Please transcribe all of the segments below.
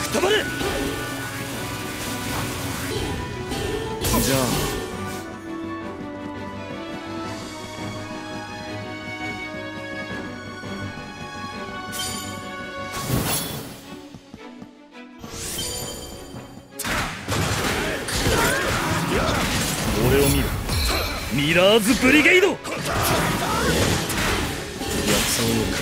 くたばれ。じゃあ俺を見る。ミラーズブリゲイド。薬草を読む。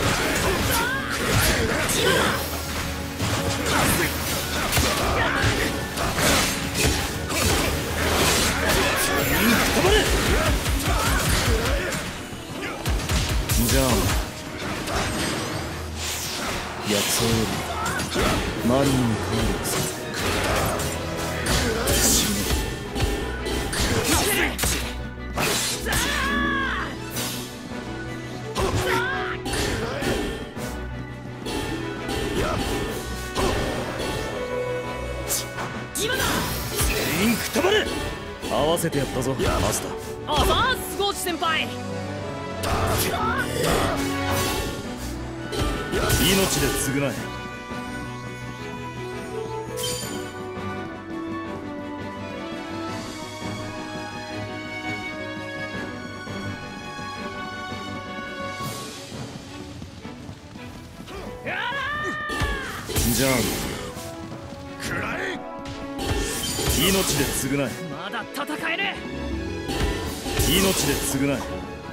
じゃあ薬草よりマリンに帰るくせ。全員くたばれ。合わせてやったぞマスター。 あざーすゴーチ先輩。 命で償え。じゃあ命で償え。 まだ戦える。 命で償え。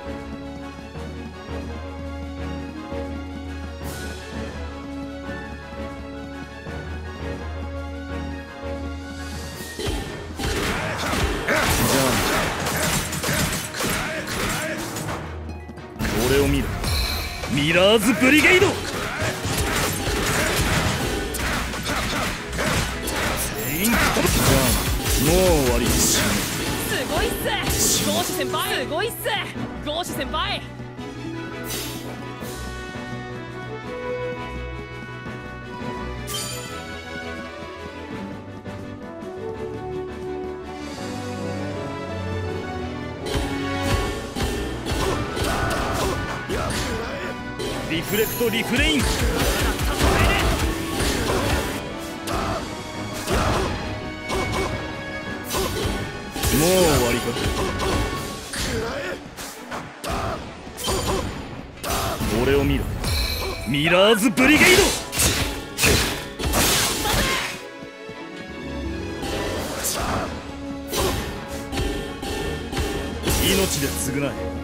じゃあ俺を見る。ミラーズブリゲイド。全員じゃあもう終わり。 すごいっすゴーチ先輩。すごいっすゴーチ先輩。 リフレクトリフレイン。もう終わりか。俺を見ろ。ミラーズブリゲイド。命で償え。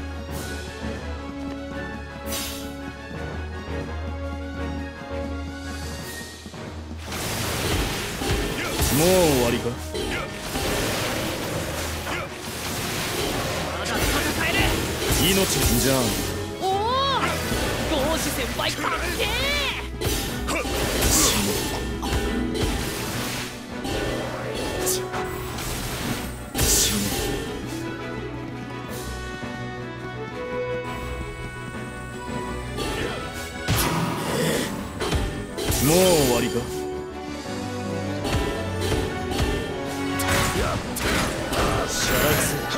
もう終わりか。 まだ戦える。 命じゃあおおゴーチ先輩かっけもう終わりか。シャラクセ。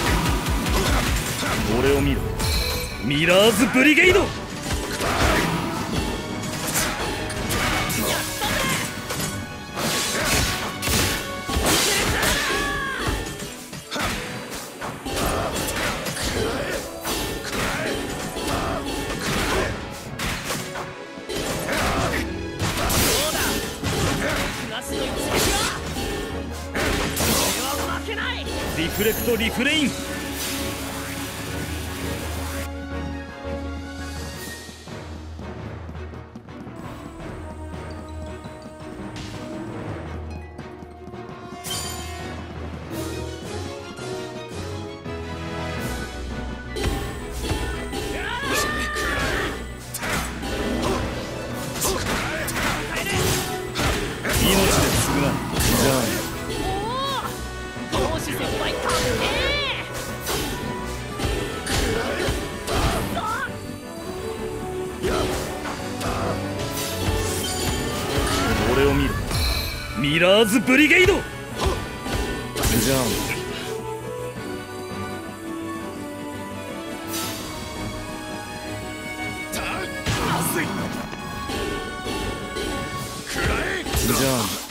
俺を見ろ。ミラーズブリゲイド。リフレクトリフレイン。命で償え。じゃあ先輩かっ俺を見ろ。ミラーズブリゲイド。じゃあじゃあ